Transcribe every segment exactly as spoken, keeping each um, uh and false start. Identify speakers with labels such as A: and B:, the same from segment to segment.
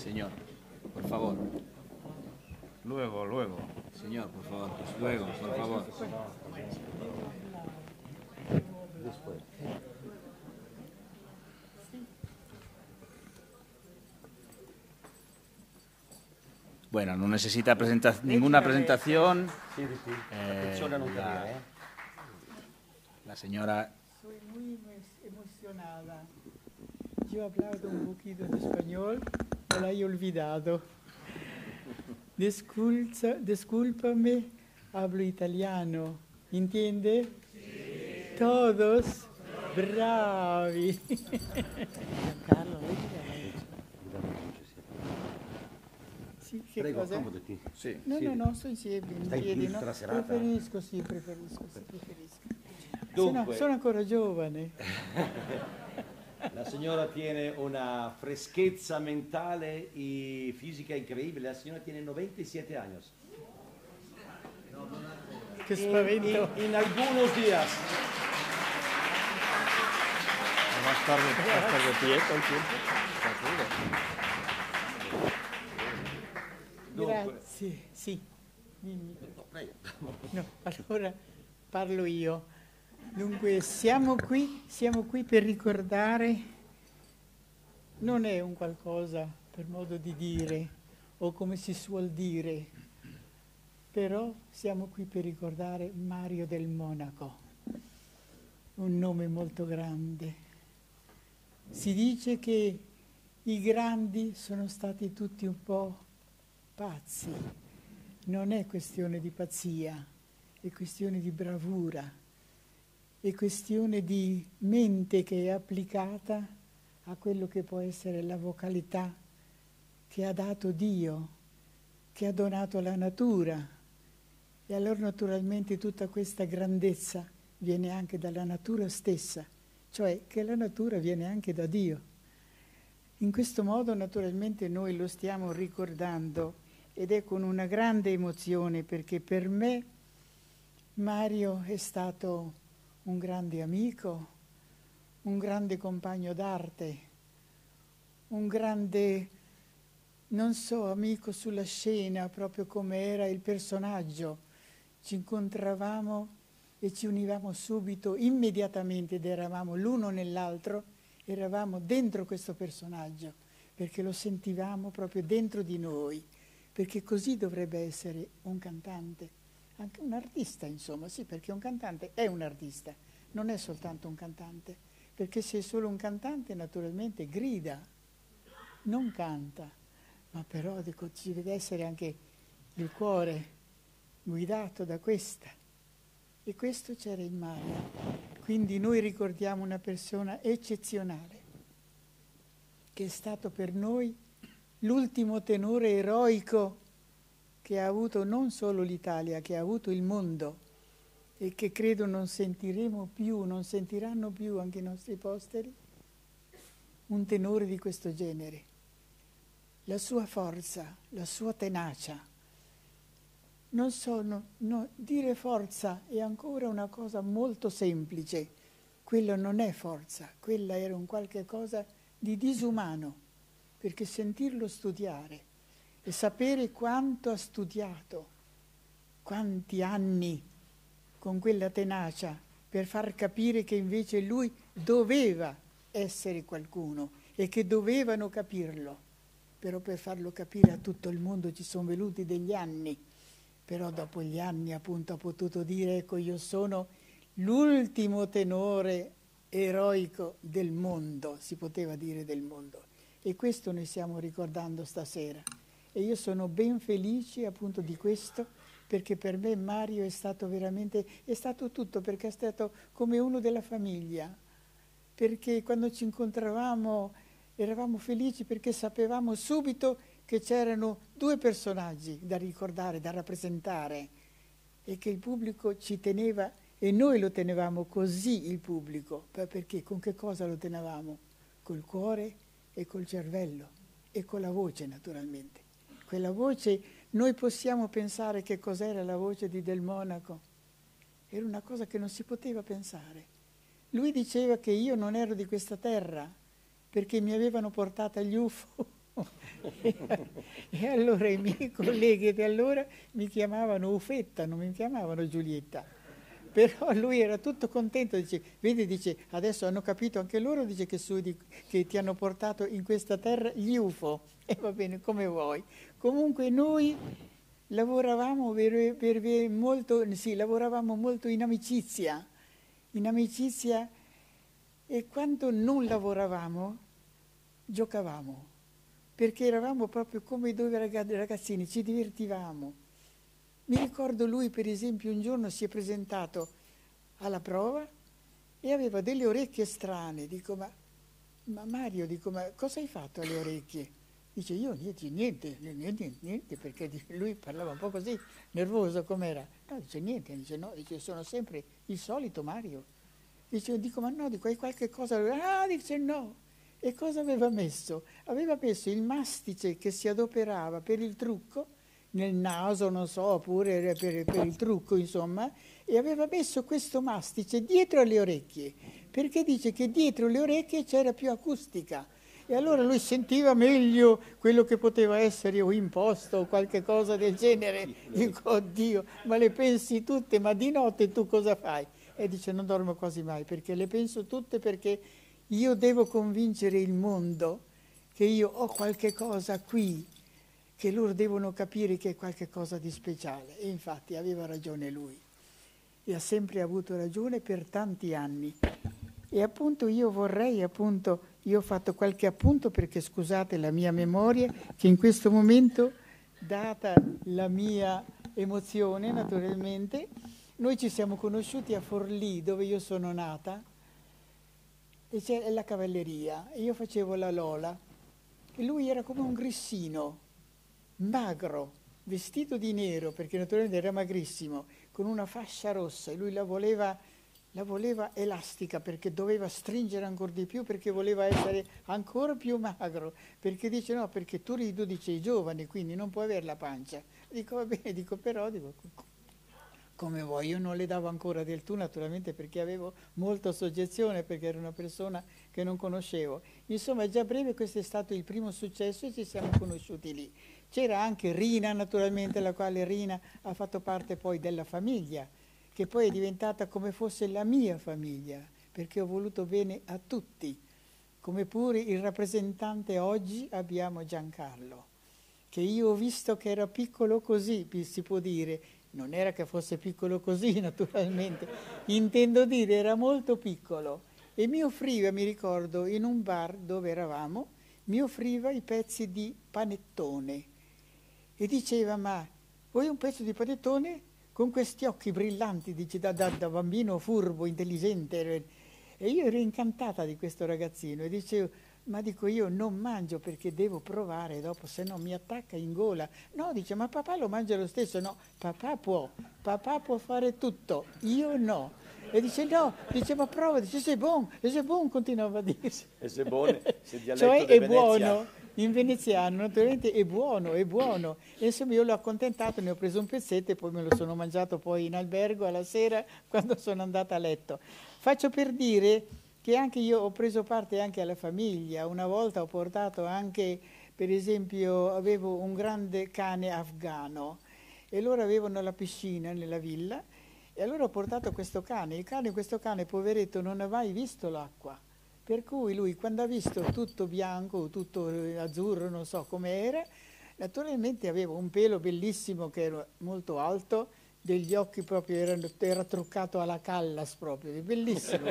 A: Señor, por favor.
B: Luego, luego.
A: Señor, por favor. Luego, por favor.
B: Después.
A: Bueno, no necesita presenta ninguna presentación.
B: Sí, sí.
A: Eh,
B: non
A: la,
B: capire, eh.
A: la señora...
C: Soy muy emocionada. Yo he hablado un poquito de español, me la he olvidado. Disculpa, discúlpame, hablo italiano. ¿Entiende? Sí. Todos bravi.
D: Carlo, vedi?
C: Sì, che
B: Prego,
C: cosa?
B: accomodati.
A: Sì.
C: No,
B: Siedi.
C: no, no, sto insieme, in
B: Stai
C: piedi,
B: qui
C: no?
B: tutta la serata?
C: Preferisco, sì, preferisco, sì, preferisco.
B: Dunque.
C: Sono, sono ancora giovane.
B: La signora tiene una freschezza mentale e fisica incredibile. La signora tiene novantasette años.
C: Che
B: In,
C: spavento.
B: in, in algunos días.
A: Más tarde, más tarde pie todo el tiempo.
B: Dunque.
C: Grazie, sì. Dimmi. No, allora parlo io. Dunque, siamo qui, siamo qui per ricordare, non è un qualcosa per modo di dire o come si suol dire, però siamo qui per ricordare Mario del Monaco, un nome molto grande. Si dice che i grandi sono stati tutti un po' pazzi. Non è questione di pazzia, è questione di bravura, è questione di mente che è applicata a quello che può essere la vocalità che ha dato Dio, che ha donato la natura. E allora naturalmente tutta questa grandezza viene anche dalla natura stessa, cioè che la natura viene anche da Dio. In questo modo naturalmente noi lo stiamo ricordando ed è con una grande emozione, perché per me Mario è stato un grande amico, un grande compagno d'arte, un grande, non so, amico sulla scena, proprio come era il personaggio. Ci incontravamo e ci univamo subito, immediatamente, ed eravamo l'uno nell'altro, eravamo dentro questo personaggio, perché lo sentivamo proprio dentro di noi, perché così dovrebbe essere un cantante, anche un artista, insomma, sì, perché un cantante è un artista, non è soltanto un cantante, perché se è solo un cantante naturalmente grida, non canta, ma però dico, ci deve essere anche il cuore guidato da questa, e questo c'era in Mario. Quindi noi ricordiamo una persona eccezionale, che è stato per noi l'ultimo tenore eroico che ha avuto non solo l'Italia, che ha avuto il mondo, e che credo non sentiremo più, non sentiranno più anche i nostri posteri, un tenore di questo genere. La sua forza, la sua tenacia. Non so, no, no, dire forza è ancora una cosa molto semplice. Quello non è forza, quella era un qualche cosa di disumano, perché sentirlo studiare e sapere quanto ha studiato, quanti anni con quella tenacia per far capire che invece lui doveva essere qualcuno e che dovevano capirlo, però per farlo capire a tutto il mondo ci sono venuti degli anni, però dopo gli anni appunto ha potuto dire, ecco, io sono l'ultimo tenore eroico del mondo, si poteva dire del mondo, e questo noi stiamo ricordando stasera. E io sono ben felice appunto di questo, perché per me Mario è stato veramente, è stato tutto, perché è stato come uno della famiglia, perché quando ci incontravamo eravamo felici perché sapevamo subito che c'erano due personaggi da ricordare, da rappresentare, e che il pubblico ci teneva, e noi lo tenevamo così, il pubblico, perché con che cosa lo tenevamo? Col cuore e col cervello e con la voce naturalmente. Quella voce, noi possiamo pensare che cos'era la voce di Del Monaco, era una cosa che non si poteva pensare. Lui diceva che io non ero di questa terra perché mi avevano portata gli U F O E, e allora i miei colleghi di allora mi chiamavano Ufetta, non mi chiamavano Giulietta. Però lui era tutto contento, dice, vedi, dice, adesso hanno capito anche loro, dice che, su di, che ti hanno portato in questa terra gli U F O, e va bene, come vuoi. Comunque noi lavoravamo, per, per, per molto, sì, lavoravamo molto in amicizia, in amicizia, e quando non lavoravamo, giocavamo, perché eravamo proprio come due ragazzini, ci divertivamo. Mi ricordo lui, per esempio, un giorno si è presentato alla prova e aveva delle orecchie strane. Dico, ma, ma Mario, dico, ma cosa hai fatto alle orecchie? Dice, io niente, niente, niente, niente, perché lui parlava un po' così, nervoso com'era. No, dice, niente, dice, no, dice, sono sempre il solito Mario. Dice, dico, ma no, dico, hai qualche cosa? Ah, dice, no. E cosa aveva messo? Aveva messo il mastice che si adoperava per il trucco, nel naso, non so, oppure per, per il trucco, insomma, e aveva messo questo mastice dietro alle orecchie, perché dice che dietro le orecchie c'era più acustica, e allora lui sentiva meglio quello che poteva essere o imposto o qualche cosa del genere. Dico, oddio, ma le pensi tutte, ma di notte tu cosa fai? E dice, non dormo quasi mai, perché le penso tutte, perché io devo convincere il mondo che io ho qualche cosa qui, che loro devono capire che è qualcosa di speciale. E infatti aveva ragione lui, e ha sempre avuto ragione per tanti anni. E appunto io vorrei, appunto, io ho fatto qualche appunto perché scusate la mia memoria, che in questo momento, data la mia emozione naturalmente, noi ci siamo conosciuti a Forlì, dove io sono nata, e c'è la cavalleria, e io facevo la Lola, e lui era come un grissino, magro, vestito di nero, perché naturalmente era magrissimo, con una fascia rossa, e lui la voleva, la voleva elastica, perché doveva stringere ancora di più, perché voleva essere ancora più magro, perché dice no, perché tu ridu, dice, i giovani, quindi non puoi avere la pancia. Dico, va bene, dico, però, dico, come vuoi, io non le davo ancora del tu, naturalmente, perché avevo molta soggezione, perché era una persona che non conoscevo. Insomma, già a breve questo è stato il primo successo e ci siamo conosciuti lì. C'era anche Rina, naturalmente, la quale Rina ha fatto parte poi della famiglia, che poi è diventata come fosse la mia famiglia, perché ho voluto bene a tutti, come pure il rappresentante oggi abbiamo Giancarlo, che io ho visto che era piccolo così, si può dire. Non era che fosse piccolo così, naturalmente, intendo dire, era molto piccolo. E mi offriva, mi ricordo, in un bar dove eravamo, mi offriva i pezzi di panettone. E diceva, ma vuoi un pezzo di panettone? Con questi occhi brillanti, dice, da, da, da bambino furbo, intelligente. E io ero incantata di questo ragazzino e dicevo, ma dico, io non mangio perché devo provare dopo, se no mi attacca in gola. No, dice, ma papà lo mangia lo stesso. No, papà può, papà può fare tutto, io no. E dice, no, dice, ma prova, dice, sei buono, e sei buono, continuava a dire.
B: E sei buono, se dialetto
C: Cioè
B: di
C: è
B: Venezia.
C: buono, in veneziano, naturalmente è buono, è buono. E insomma io l'ho accontentato, ne ho preso un pezzetto e poi me lo sono mangiato poi in albergo alla sera quando sono andata a letto. Faccio per dire che anche io ho preso parte anche alla famiglia. Una volta ho portato anche, per esempio, avevo un grande cane afgano e loro avevano la piscina nella villa e allora ho portato questo cane. Il cane, questo cane poveretto non ha mai visto l'acqua, per cui lui quando ha visto tutto bianco, tutto azzurro, non so com'era, naturalmente aveva un pelo bellissimo che era molto alto, degli occhi proprio, erano, era truccato alla Callas proprio, bellissimo.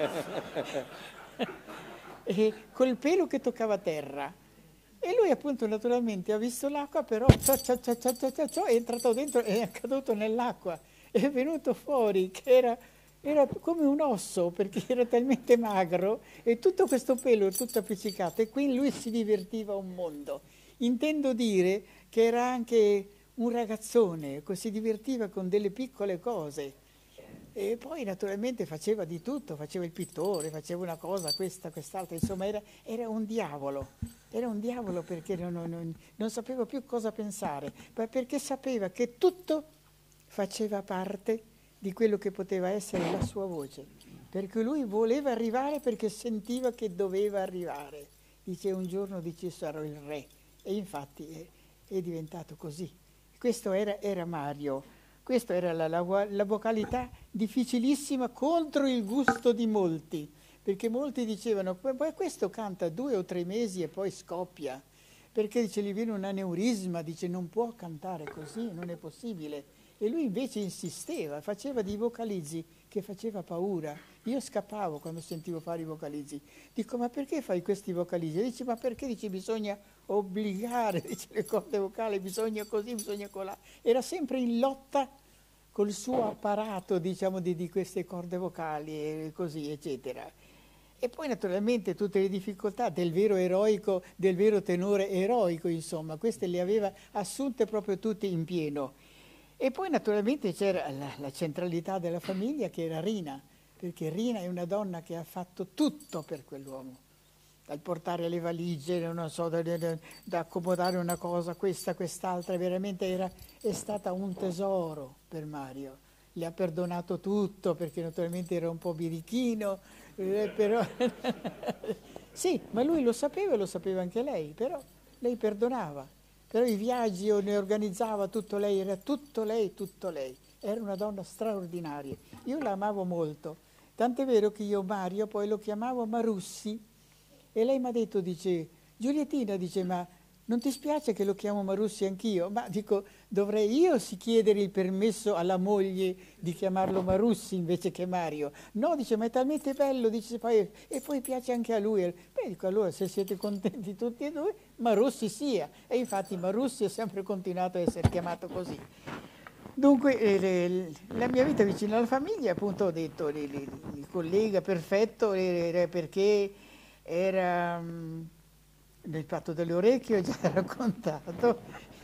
C: E col pelo che toccava terra. E lui appunto naturalmente ha visto l'acqua, però cia, cia, cia, cia, cia, cia, è entrato dentro e è caduto nell'acqua. È venuto fuori che era, era come un osso, perché era talmente magro e tutto questo pelo tutto appiccicato. E qui lui si divertiva un mondo. Intendo dire che era anche un ragazzone, si divertiva con delle piccole cose e poi naturalmente faceva di tutto, faceva il pittore, faceva una cosa, questa, quest'altra, insomma era, era un diavolo, era un diavolo perché non, non, non sapeva più cosa pensare, ma perché sapeva che tutto faceva parte di quello che poteva essere la sua voce, perché lui voleva arrivare perché sentiva che doveva arrivare, dice un giorno dice sarò il re. E infatti è, è diventato così. Questo era, era Mario, questa era la, la, la vocalità difficilissima contro il gusto di molti, perché molti dicevano, poi questo canta due o tre mesi e poi scoppia, perché dice, gli viene un aneurisma, dice non può cantare così, non è possibile. E lui invece insisteva, faceva dei vocalizzi che faceva paura. Io scappavo quando sentivo fare i vocalizzi. Dico, ma perché fai questi vocalizzi? Dice, ma perché? Dice, bisogna obbligare, dice, le corde vocali, bisogna così, bisogna colà. Era sempre in lotta col suo apparato, diciamo, di, di queste corde vocali e così, eccetera. E poi naturalmente tutte le difficoltà del vero eroico, del vero tenore eroico, insomma, queste le aveva assunte proprio tutte in pieno. E poi naturalmente c'era la, la centralità della famiglia che era Rina, perché Rina è una donna che ha fatto tutto per quell'uomo, dal portare le valigie, non so, da, da, da accomodare una cosa, questa, quest'altra, veramente era, è stata un tesoro per Mario. Le ha perdonato tutto perché naturalmente era un po' birichino, eh, però sì, ma lui lo sapeva e lo sapeva anche lei, però lei perdonava. Però i viaggi ne organizzava tutto lei, era tutto lei, tutto lei. Era una donna straordinaria. Io la amavo molto. Tant'è vero che io Mario poi lo chiamavo Marussi e lei mi ha detto, dice, Giuliettina, dice, ma non ti spiace che lo chiamo Marussi anch'io? Ma dico, dovrei io si chiedere il permesso alla moglie di chiamarlo Marussi invece che Mario. No, dice, ma è talmente bello, dice, poi, e poi piace anche a lui. Beh, dico, allora se siete contenti tutti e due, Marussi sia. E infatti Marussi è sempre continuato a essere chiamato così. Dunque, eh, la mia vita vicino alla famiglia, appunto ho detto, il, il, il collega perfetto era perché era... Um, nel patto delle orecchie ho già raccontato,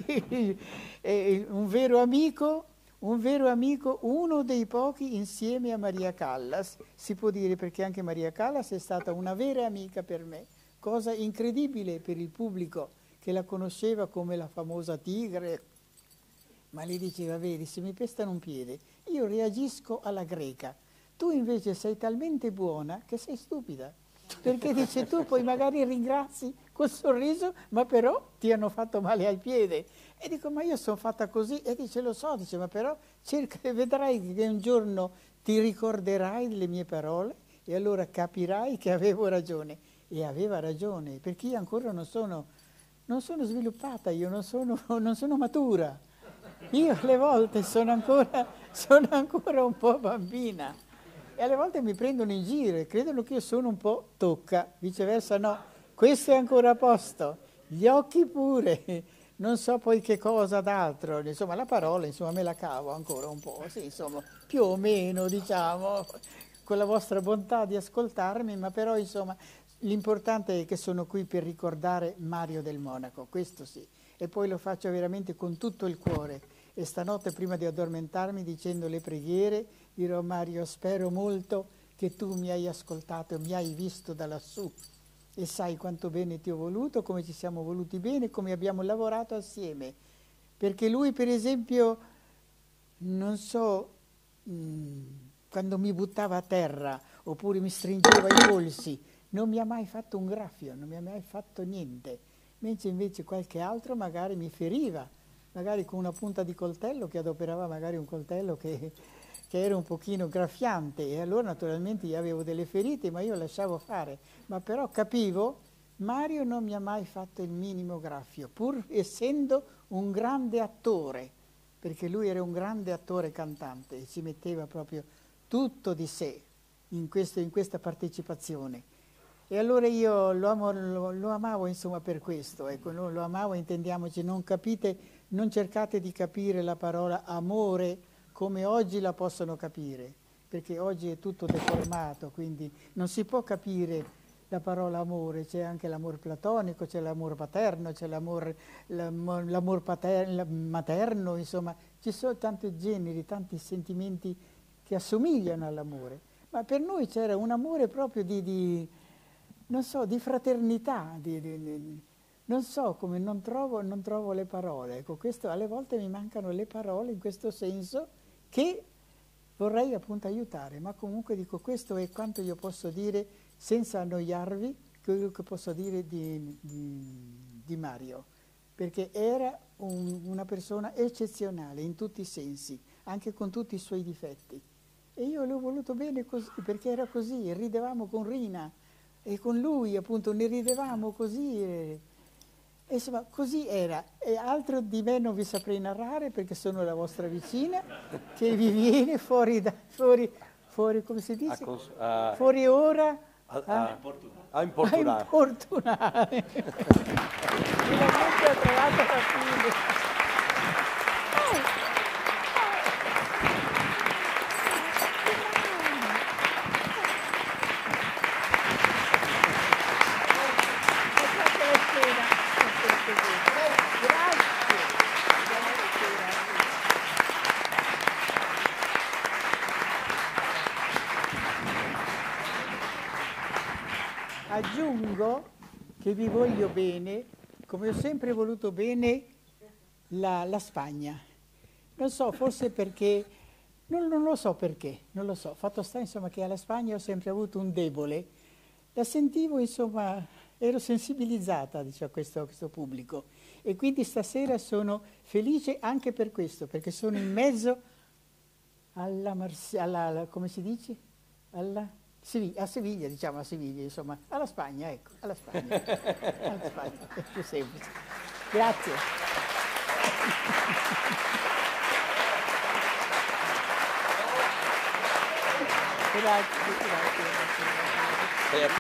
C: un vero amico, un vero amico, uno dei pochi insieme a Maria Callas, si può dire, perché anche Maria Callas è stata una vera amica per me, cosa incredibile per il pubblico che la conosceva come la famosa tigre, ma le diceva, vedi, se mi pestano un piede, io reagisco alla greca, tu invece sei talmente buona che sei stupida. Perché dice tu poi magari ringrazi col sorriso, ma però ti hanno fatto male al piede. E dico, ma io sono fatta così. E dice, lo so, dice, ma però cerca, vedrai che un giorno ti ricorderai delle mie parole e allora capirai che avevo ragione. E aveva ragione, perché io ancora non sono, non sono sviluppata, io non sono, non sono matura. Io alle volte sono ancora, sono ancora un po' bambina. E alle volte mi prendono in giro e credono che io sono un po' tocca, viceversa no, questo è ancora a posto, gli occhi pure, non so poi che cosa d'altro, insomma la parola insomma me la cavo ancora un po', sì, insomma più o meno diciamo, con la vostra bontà di ascoltarmi, ma però insomma l'importante è che sono qui per ricordare Mario del Monaco, questo sì, e poi lo faccio veramente con tutto il cuore. E stanotte prima di addormentarmi dicendo le preghiere dirò Mario spero molto che tu mi hai ascoltato, mi hai visto da lassù e sai quanto bene ti ho voluto, come ci siamo voluti bene, come abbiamo lavorato assieme. Perché lui per esempio, non so, mh, quando mi buttava a terra oppure mi stringeva i polsi, non mi ha mai fatto un graffio, non mi ha mai fatto niente. Mentre invece qualche altro magari mi feriva, magari con una punta di coltello che adoperava magari un coltello che, che era un pochino graffiante e allora naturalmente io avevo delle ferite ma io lasciavo fare, ma però capivo, Mario non mi ha mai fatto il minimo graffio, pur essendo un grande attore, perché lui era un grande attore cantante e ci metteva proprio tutto di sé in, questo, in questa partecipazione. E allora io lo, amo, lo, lo amavo insomma per questo, ecco, lo, lo amavo, intendiamoci, non capite, non cercate di capire la parola amore come oggi la possono capire, perché oggi è tutto deformato, quindi non si può capire la parola amore, c'è anche l'amore platonico, c'è l'amore paterno, c'è l'amore l'amor materno, insomma, ci sono tanti generi, tanti sentimenti che assomigliano all'amore, ma per noi c'era un amore proprio di... di non so, di fraternità, di, di, di, non so come, non trovo, non trovo le parole, ecco, questo, alle volte mi mancano le parole in questo senso che vorrei appunto aiutare, ma comunque dico questo è quanto io posso dire senza annoiarvi, quello che posso dire di, di, di Mario, perché era un- una persona eccezionale in tutti i sensi, anche con tutti i suoi difetti. E io l'ho voluto bene così, perché era così, ridevamo con Rina e con lui appunto ne ridevamo così. E, e insomma, così era. E altro di me non vi saprei narrare perché sono la vostra vicina che vi viene fuori, da, fuori, fuori come si
B: A
C: dice?
B: cons- a-
C: Fuori ora
B: a-
C: a,
B: a- a
C: a
B: importunare.
C: importunare. Finalmente ho trovato la fine. Aggiungo che vi voglio bene, come ho sempre voluto bene la, la Spagna. Non so, forse perché, non, non lo so perché, non lo so. Fatto sta insomma che alla Spagna ho sempre avuto un debole. La sentivo, insomma, ero sensibilizzata diciamo, a, questo, a questo pubblico. E quindi stasera sono felice anche per questo, perché sono in mezzo alla, Marsi- alla, alla come si dice? Alla... Seviglia, a Siviglia, diciamo a Siviglia, insomma, alla Spagna, ecco, alla Spagna. Alla Spagna, è più semplice. Grazie. Grazie, grazie, grazie.
B: Eh,